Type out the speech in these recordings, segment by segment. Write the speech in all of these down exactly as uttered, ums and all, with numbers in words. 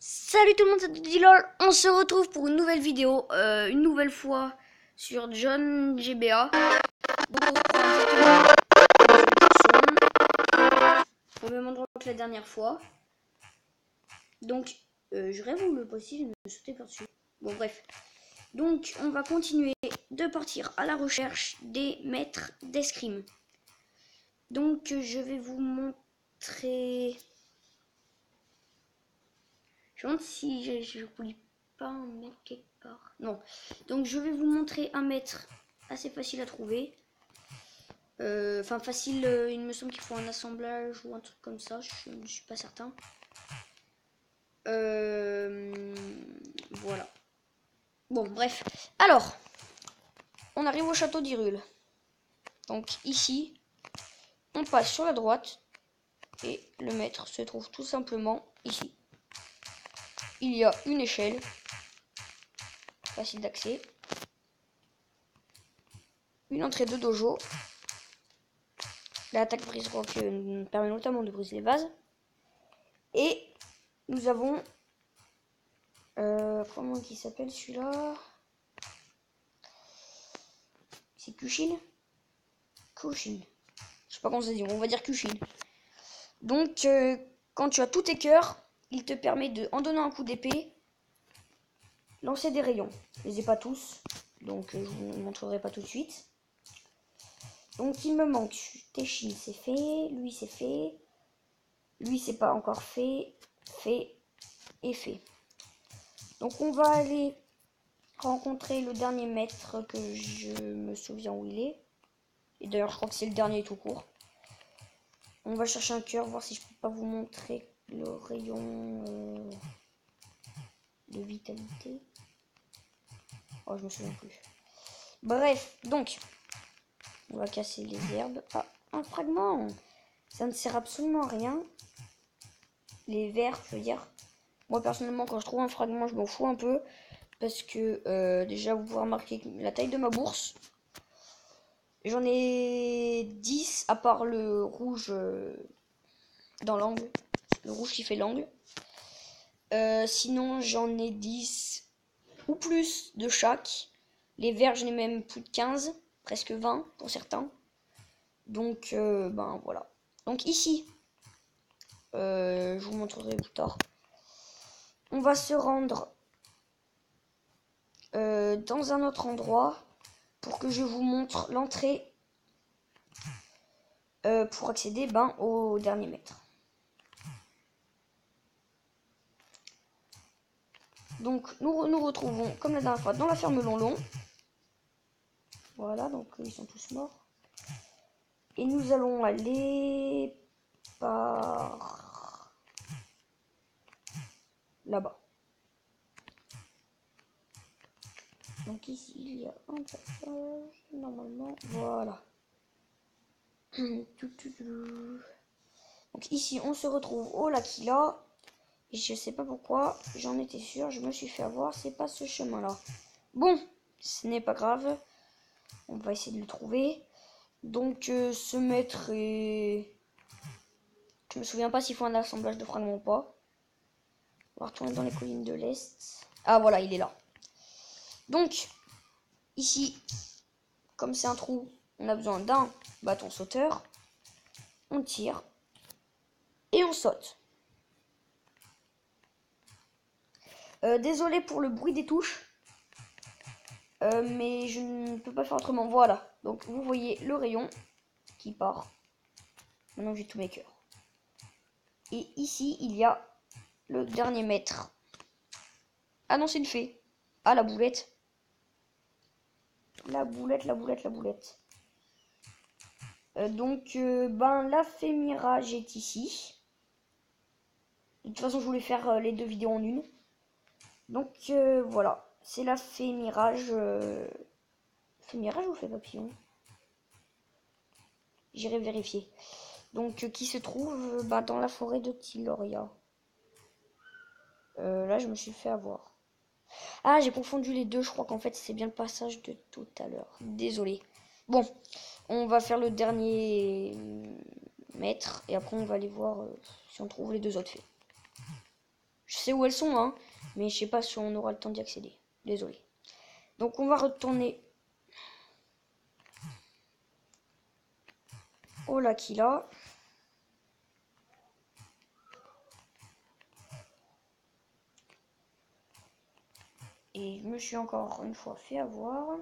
Salut tout le monde, c'est Didilol. On se retrouve pour une nouvelle vidéo, euh, une nouvelle fois sur John G B A. Donc on reprend exactement au même endroit que la dernière fois. Donc euh, je rêve ou le possible de me sauter par-dessus. Bon bref. Donc on va continuer de partir à la recherche des maîtres d'escrime. Donc je vais vous montrer... Je me demande si je, je voulais pas un maître quelque part. Non. Donc je vais vous montrer un maître assez facile à trouver. Enfin euh, facile, euh, il me semble qu'il faut un assemblage ou un truc comme ça. Je ne suis pas certain. Euh, voilà. Bon bref. Alors, on arrive au château d'Hyrule. Donc ici, on passe sur la droite. Et le maître se trouve tout simplement ici. Il y a une échelle. Facile d'accès. Une entrée de dojo. L'attaque brise rock euh, permet notamment de briser les vases. Et nous avons... Euh, comment il s'appelle celui-là? C'est Kushin? Kushin. Je sais pas comment ça se dit, on va dire Kushin. Donc, euh, quand tu as tous tes cœurs, il te permet de, en donnant un coup d'épée, lancer des rayons. Je les ai pas tous, donc euh, je vous montrerai pas tout de suite. Donc, il me manque Teshin, c'est fait. Lui, c'est fait. Lui, c'est pas encore fait. Fait et fait. Donc, on va aller rencontrer le dernier maître que je me souviens où il est. Et d'ailleurs, je crois que c'est le dernier tout court. On va chercher un cœur, voir si je peux pas vous montrer le rayon euh, de vitalité. Oh, je me souviens plus. Bref, donc, on va casser les herbes. Ah, un fragment. Ça ne sert absolument à rien. Les vers, je veux dire. Moi, personnellement, quand je trouve un fragment, je m'en fous un peu. Parce que, euh, déjà, vous pouvez remarquer la taille de ma bourse. J'en ai dix, à part le rouge euh, dans l'angle. Le rouge qui fait l'angle. Euh, sinon, j'en ai dix ou plus de chaque. Les verts, j'en ai même plus de quinze, presque vingt pour certains. Donc, euh, ben voilà. Donc ici, euh, je vous montrerai plus tard. On va se rendre euh, dans un autre endroit pour que je vous montre l'entrée euh, pour accéder ben, au dernier maître. Donc nous nous retrouvons comme la dernière fois dans la ferme Lonlon. Voilà, donc ils sont tous morts. Et nous allons aller par là-bas. Donc ici il y a un passage normalement. Voilà. Donc ici on se retrouve au L'Aquila. Et je sais pas pourquoi, j'en étais sûr, je me suis fait avoir, c'est pas ce chemin-là. Bon, ce n'est pas grave. On va essayer de le trouver. Donc euh, ce maître est... Je me souviens pas s'il faut un assemblage de fragments ou pas. On va retourner dans les collines de l'Est. Ah voilà, il est là. Donc, ici, comme c'est un trou, on a besoin d'un bâton sauteur. On tire. Et on saute. Euh, désolé pour le bruit des touches. Euh, mais je ne peux pas faire autrement. Voilà. Donc vous voyez le rayon qui part. Maintenant j'ai tous mes cœurs. Et ici il y a le dernier maître. Ah non, c'est une fée. Ah, la boulette. La boulette, la boulette, la boulette. Euh, donc, euh, ben, la fée mirage est ici. De toute façon, je voulais faire euh, les deux vidéos en une. Donc, euh, voilà. C'est la fée mirage. Euh... Fée mirage ou fée papillon? J'irai vérifier. Donc, euh, qui se trouve euh, ben, dans la forêt de Tiloria. Euh, là, je me suis fait avoir. Ah, j'ai confondu les deux. Je crois qu'en fait, c'est bien le passage de tout à l'heure. Désolé. Bon, on va faire le dernier maître. Et après, on va aller voir euh, si on trouve les deux autres fées. Je sais où elles sont, hein, mais je sais pas si on aura le temps d'y accéder. Désolé. Donc on va retourner au Lucky là. Et je me suis encore une fois fait avoir.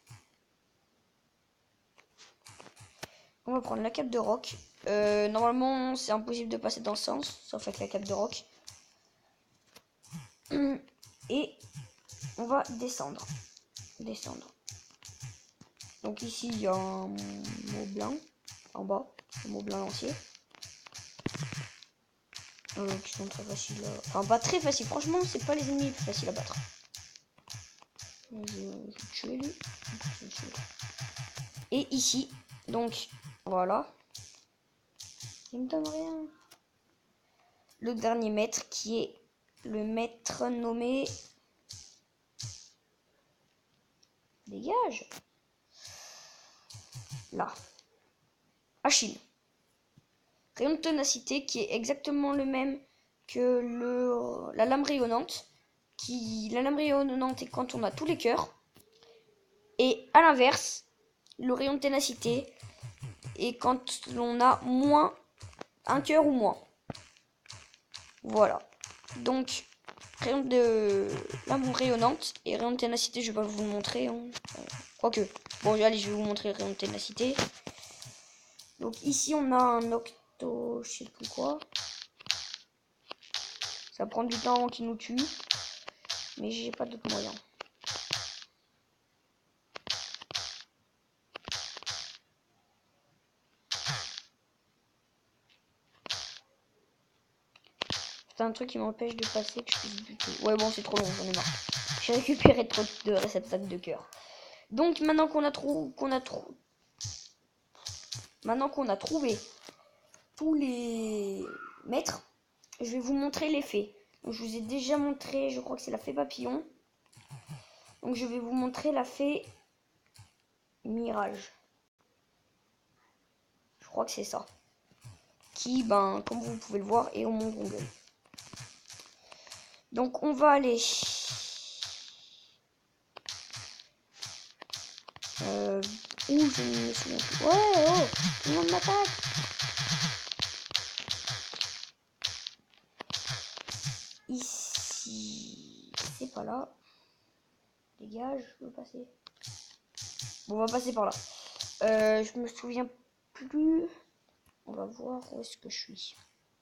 On va prendre la cape de roc. Euh, normalement, c'est impossible de passer dans le sens, sauf avec la cape de roc. Et on va descendre. Descendre. Donc ici, il y a un moblin en bas. Un moblin lancier. Euh, qui sont très faciles à... Enfin, pas très faciles. Franchement, c'est pas les ennemis les plus faciles à battre. Je vais tuer lui. Je vais tuer. Et ici, donc, voilà. Il me donne rien. Le dernier maître qui est le maître nommé... Dégage. Là. Achille. Rayon de ténacité qui est exactement le même que le, la lame rayonnante. Qui, la lame rayonnante est quand on a tous les cœurs. Et à l'inverse, le rayon de ténacité est quand on a moins un cœur ou moins. Voilà. Donc, rayon de lame rayonnante et rayon de ténacité, je vais pas vous le montrer. Hein. Quoique. Bon, allez, je vais vous montrer le rayon de ténacité. Donc ici, on a un octo, je sais plus quoi. Ça prend du temps avant qu'il nous tue. Mais j'ai pas d'autre moyen. C'est un truc qui m'empêche de passer que je puisse buter. Ouais, bon, c'est trop long, j'en ai marre. J'ai récupéré trop de réceptacles de cœur. Donc maintenant qu'on a trop, qu'on a trop, maintenant qu'on a trouvé tous les maîtres, je vais vous montrer les fées. Donc, je vous ai déjà montré, je crois que c'est la fée papillon. Donc je vais vous montrer la fée mirage. Je crois que c'est ça. Qui, ben, comme vous pouvez le voir, est au mont Gongol. Donc on va aller... Euh, où je me souviens plus. Ouais, oh, tout le monde m'attaque. Ici, c'est pas là. Dégage, je veux passer. Bon, on va passer par là. Euh, je me souviens plus. On va voir où est-ce que je suis.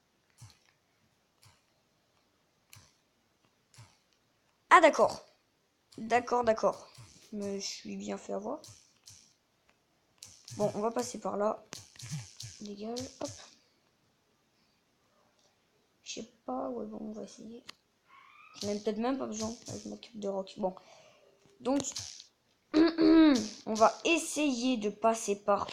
Ah d'accord. D'accord, d'accord. Je me suis bien fait avoir. Bon, on va passer par là. Dégage, hop. Je sais pas, ouais bon, on va essayer. J'en ai peut-être même pas besoin avec ma cube de rock. Bon. Donc, on va essayer de passer par...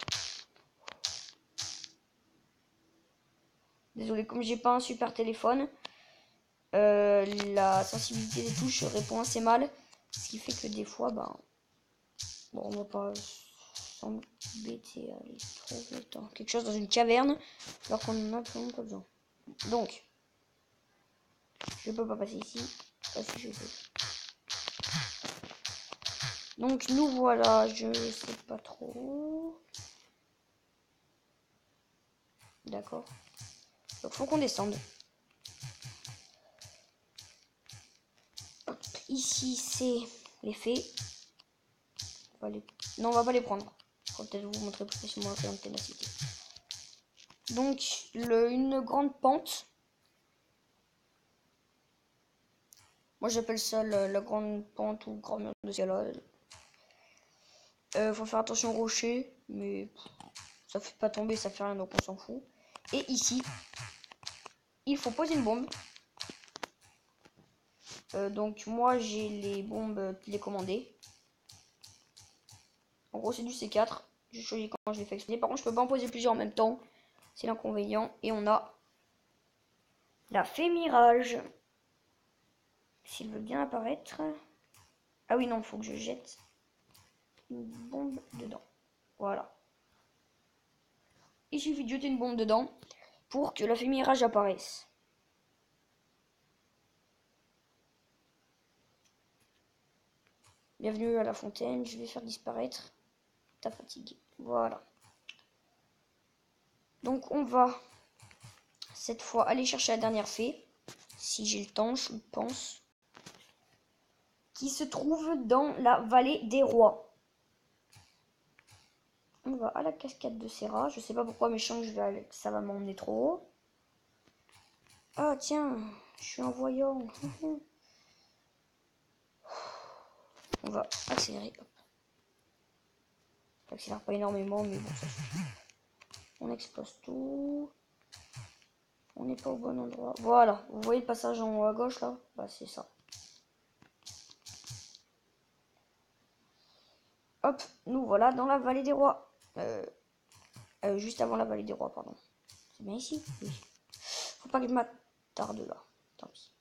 Désolé, comme j'ai pas un super téléphone, euh, la sensibilité des touches répond assez mal. Ce qui fait que des fois, ben... Bon, on va pas s'embêter à aller trouver dans quelque chose dans une caverne, alors qu'on en a absolument pas besoin. Donc, je peux pas passer ici. Pas si je peux. Donc, nous voilà, je sais pas trop. D'accord. Donc, faut qu'on descende. Hop, ici, c'est les fées. On va les... Non, on va pas les prendre. Je vais peut-être vous montrer plus facilement la ténacité. Donc, le, une grande pente. Moi, j'appelle ça la, la grande pente ou grand mur de escalade. Euh, faut faire attention aux rochers, mais pff, ça fait pas tomber, ça fait rien, donc on s'en fout. Et ici, il faut poser une bombe. Euh, donc moi, j'ai les bombes télécommandées. En gros, c'est du C quatre. Je choisis quand je les fais exploser. Par contre, je peux pas en poser plusieurs en même temps. C'est l'inconvénient. Et on a la fée mirage. S'il veut bien apparaître. Ah oui, non, il faut que je jette une bombe dedans. Voilà. Il suffit de jeter une bombe dedans pour que la fée mirage apparaisse. Bienvenue à la fontaine. Je vais faire disparaître ta fatigue. Voilà. Donc on va cette fois aller chercher la dernière fée. Si j'ai le temps, je pense. Qui se trouve dans la vallée des rois. On va à la cascade de Serra. Je sais pas pourquoi, mais je sens que je vais aller, ça va m'emmener trop haut. Ah tiens, je suis un voyant. On va accélérer. Hop. J'accélère pas énormément, mais bon, ça suffit. On explose tout. On n'est pas au bon endroit. Voilà, vous voyez le passage en haut à gauche là? Bah c'est ça. Hop, nous voilà dans la vallée des rois. Euh, euh, juste avant la vallée des rois, pardon. C'est bien ici? Oui. Faut pas que je m'attarde là. Tant pis.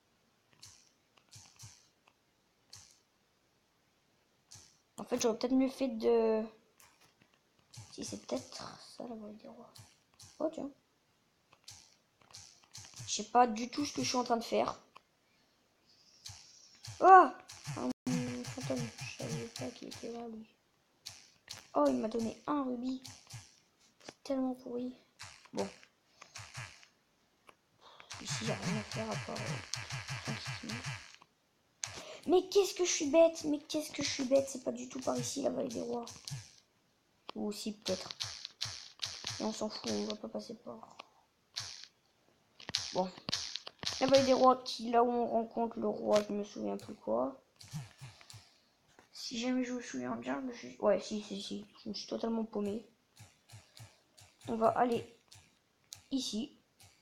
En fait, j'aurais peut-être mieux fait de... Si c'est peut-être ça la vallée des rois. Oh tiens. Je sais pas du tout ce que je suis en train de faire. Oh, un fantôme. Je savais pas qu'il était là, lui. Oh, il m'a donné un rubis. C'est tellement pourri. Bon. Ici, il n'y a rien à faire à part... Euh, Mais qu'est-ce que je suis bête. Mais qu'est-ce que je suis bête. C'est pas du tout par ici, la vallée des rois. Ou aussi, peut-être. Et on s'en fout, on va pas passer par... Bon. La vallée des rois, qui là où on rencontre le roi, je me souviens plus quoi. Si jamais je me souviens bien, je... ouais, si, si, si, je me suis totalement paumé. On va aller ici.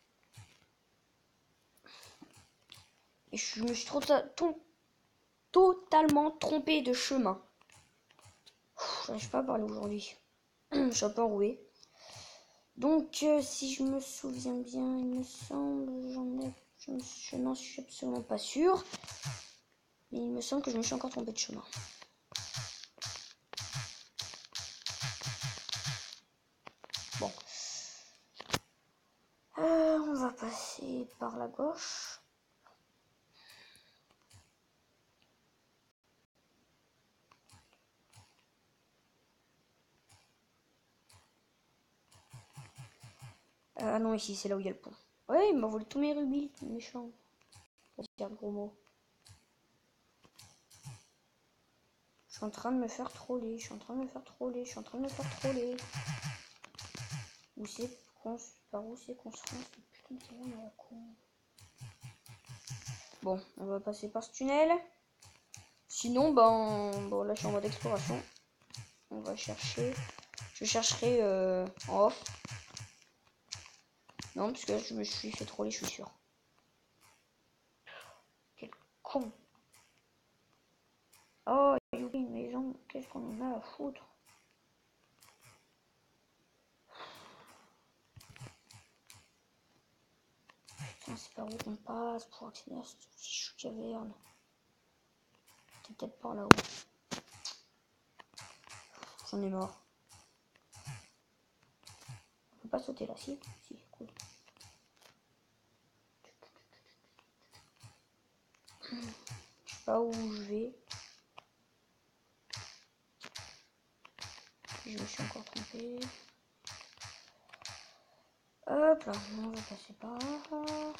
Et je me suis trop to totalement trompé de chemin. J'arrive pas à parler aujourd'hui. Je suis un peu enroué. Donc, euh, si je me souviens bien, il me semble, j'en ai, je, je n'en suis absolument pas sûr. Mais il me semble que je me suis encore trompé de chemin. Bon. Euh, on va passer par la gauche. Euh, ah non, ici, c'est là où il y a le pont. Ouais, il m'a volé tous mes rubis, méchant. On va dire le gros mot. Je suis en train de me faire troller, je suis en train de me faire troller, je suis en train de me faire troller. Où c'est qu'on se... Par où c'est qu'on se rend? Putain de terrain à la con. Bon, on va passer par ce tunnel. Sinon, ben, bon là je suis en mode exploration. On va chercher. Je chercherai euh, en off. Non, parce que là, je me suis fait troller, je suis sûr. Quel con. Oh, il y a une maison. Qu'est-ce qu'on en a à foutre? Putain, c'est par où qu'on passe pour accéder à cette fichue caverne? C'est peut-être par là-haut. J'en ai marre. On peut pas sauter là, si? Si, cool. Je sais pas où je vais. Je me suis encore trompé. Hop là, on va passer par là.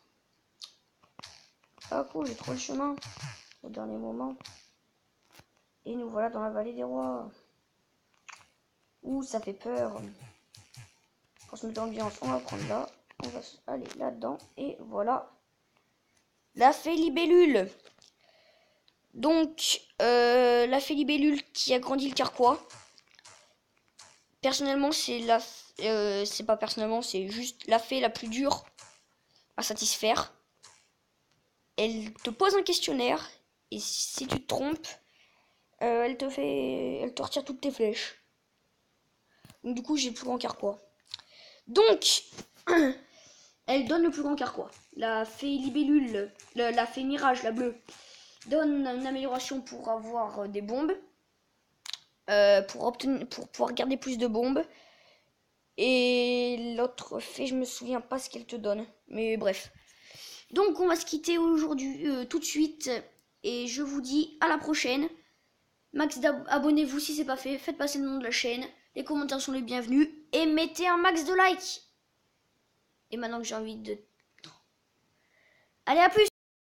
Ah cool, j'ai trouvé le chemin au dernier moment. Et nous voilà dans la vallée des rois. Ouh, ça fait peur. Pour se mettre dans l'ambiance, on va prendre là. On va aller là-dedans. Et voilà. La fée libellule. Donc, euh, la fée libellule qui a grandi le carquois. Personnellement, c'est la... Euh, c'est pas personnellement, c'est juste la fée la plus dure à satisfaire. Elle te pose un questionnaire. Et si tu te trompes, euh, elle te fait... Elle te retire toutes tes flèches. Donc du coup, j'ai le plus grand carquois. Donc, elle donne le plus grand carquois. La fée libellule, la, la fée mirage, la bleue, donne une amélioration pour avoir des bombes. Euh, pour, obtenir, pour pouvoir garder plus de bombes. Et l'autre fée, je me souviens pas ce qu'elle te donne. Mais bref. Donc on va se quitter aujourd'hui, euh, tout de suite. Et je vous dis à la prochaine. Max abonnez-vous si c'est pas fait. Faites passer le nom de la chaîne. Les commentaires sont les bienvenus. Et mettez un max de likes. Et maintenant que j'ai envie de... Allez, à plus!